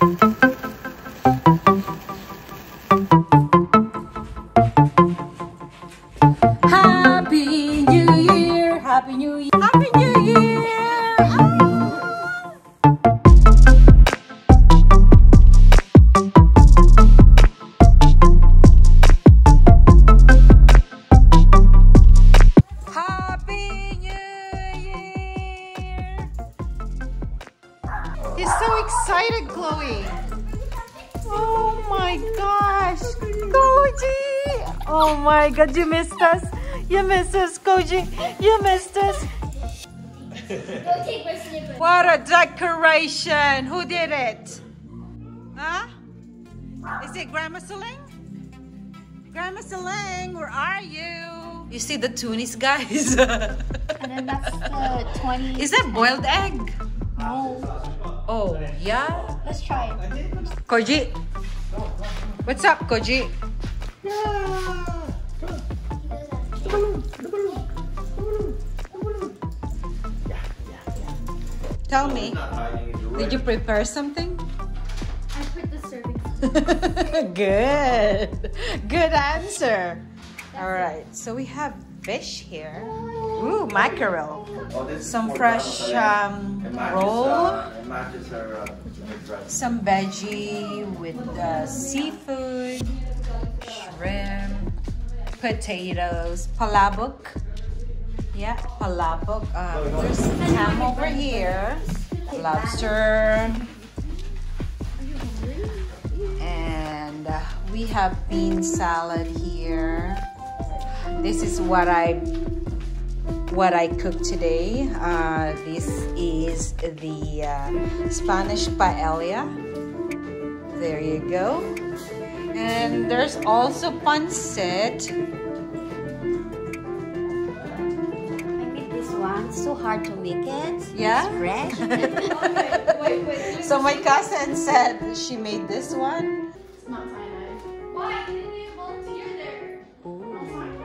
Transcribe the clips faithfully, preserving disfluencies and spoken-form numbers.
Happy New Year! Happy New Year! Happy New Year! Happy New Year! He's so excited, Chloe. Oh my gosh, Koji! Oh my God, you missed us. You missed us, Koji. You missed us. Go take my slipper. What a decoration! Who did it? Huh? Is it Grandma Celine? Grandma Celine, where are you? You see the tunis, guys? And then that's the twenty. Is that boiled egg? No. Oh, yeah? Let's try it. Koji. What's up, Koji? Tell me, did you prepare something? I put the serving. Good. Good answer. All right, so we have fish here. Ooh, mackerel. Some fresh um, roll. Some veggie with uh, seafood, shrimp, potatoes, palabok. Yeah, palabok. Uh, there's ham over here, lobster, and uh, we have bean salad here. This is what I what I cooked today. Uh, this is the uh, Spanish paella. There you go. And there's also pancit. It's so hard to make it. Yeah? It's fresh. Okay, wait, wait. So my cousin said she made this one. It's not cyanide. Why didn't you volunteer there? Ooh.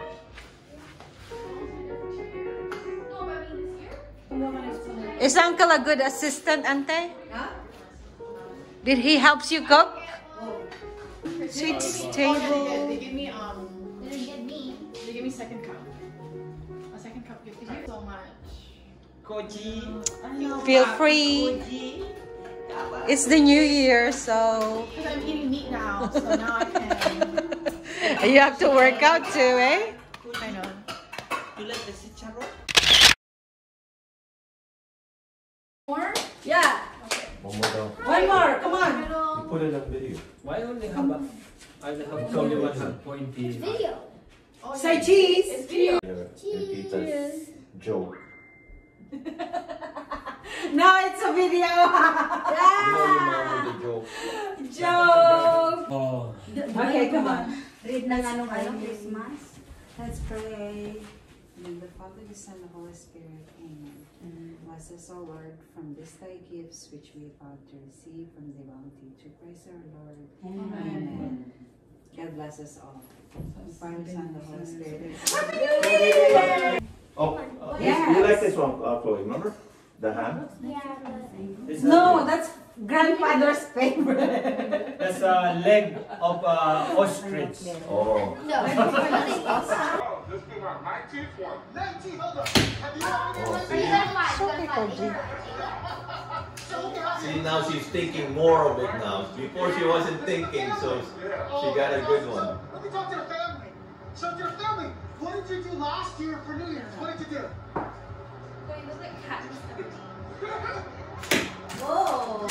Is Uncle a good assistant, Ante? Huh? Did he help you cook? Oh. Sweet Oh, table. yeah, they, they give me um. They didn't get me. They give me second cup. A second cup gift. Thank you so much. Koji. Feel free. It's the new year, so Because I'm eating meat now, so now I can. you have to work out too, eh? I know. You like the chicharro? More? Yeah. One more down. One more. Come on. You put it on video. Why only have a, I have only one have pointy? Video. Oh, Say yeah. cheese. It's video. Cheese. Joke. No, it's a video. You know your mom with the joke. Joke. Oh. Okay, come on. Read na nga nung ano, Christmas. Let's pray. In the name of the Father, the Son, and the Holy Spirit. Amen. Bless us, O Lord, from this thy gifts which we are about to receive from the bounty through Christ our Lord. Amen. Amen. God bless us all. The Father, Son, and the Holy Spirit. Oh, uh, Yes. you like this one, uh, Chloe, remember? The ham? Yeah. It's No, that's grandfather's favorite. That's a leg of uh, ostrich. Oh. No. Let's move on. nineteenth one. nineteenth, hold up. Have you See, now she's thinking more of it now. Before she wasn't thinking, so she got a good one. Let me talk to the family. So to the family, what did you do last year for New Year's? What did you do? Whoa.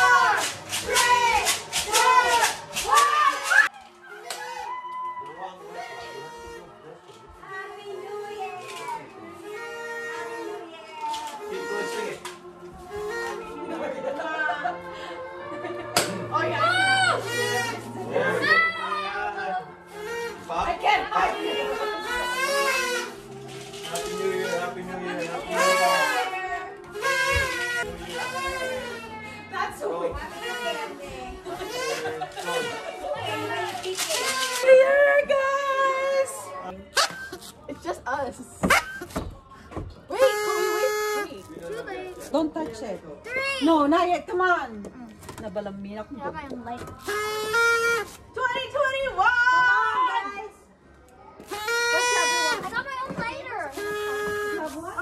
The wrong Yes. Wait, Chloe, wait. Wait. Two legs. Don't touch it. Three. No, not yet. Come on. Nabalamin ako. Have my own light. twenty twenty-one! Guys. What's the other one? I got my own lighter. Have what?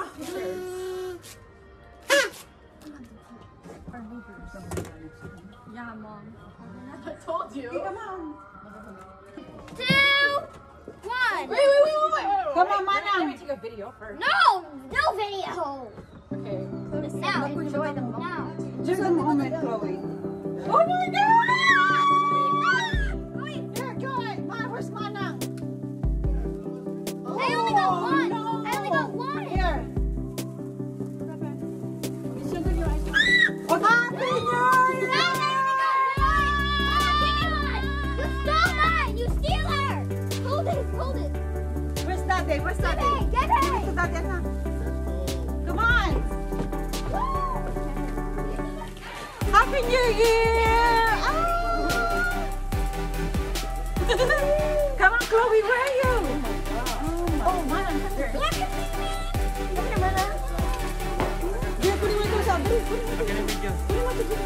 Yeah, Mom. I told you. Come on. Two. One. Wait, wait, wait, wait, wait. Come on, Let me- Manang. Let me take a video first. No, no video. Okay. Now enjoy the moment. Now. Just a moment, Chloe. Oh my God! Wait. Here, Joy. Ma, where's Manang? I only got Oh, one. no. I only got one. Here. Oh, Happy New Year! No, I only got one. Mama, give me one. You stole mine. You stealer. Hold it. Hold it. Where's Daddy? Where's Get Daddy? it. Get Where's it. Daddy? Na? Come on. Happy New Year! Ah. Come on, Chloe, where are you? Oh, Manang, come here. Look at me. Come here, Mama. Here, kunin mo ito sa dali. Kunin mo ito. Okay na video. Kunin mo ito.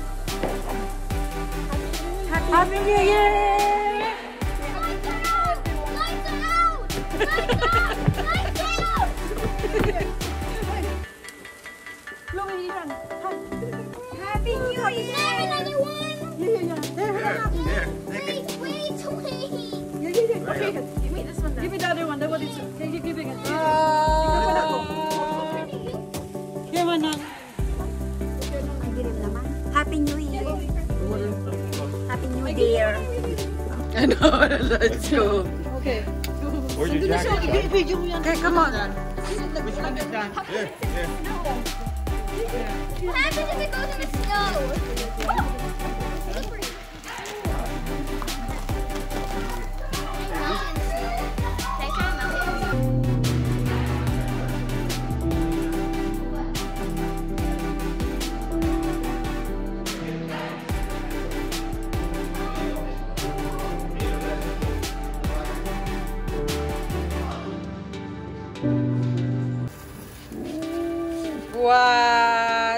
Happy New Year! Lights are out. Lights are out. Lights out. Lights out. Chloe, yan. Happy New Year. Another one. Yeah, yeah, yeah. There, hold on. There, take Wait, it. wait, wait. Yeah, yeah, yeah. Okay. Give me this one Give then. me the other one. That one is. Can you give it? Uh, Here, Manang. Happy New Year. Happy New Year. I know, let's go. Okay. Where's your jacket? Video mo yan. Okay, come on. Which one is that? Here, here. What happens if it goes in the snow? Slippery. Take time out. What?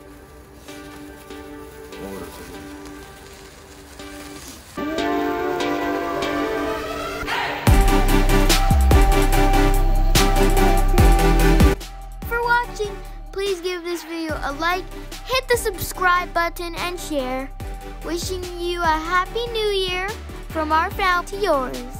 For watching, please give this video a like, hit the subscribe button, and share. Wishing you a happy new year from our family to yours.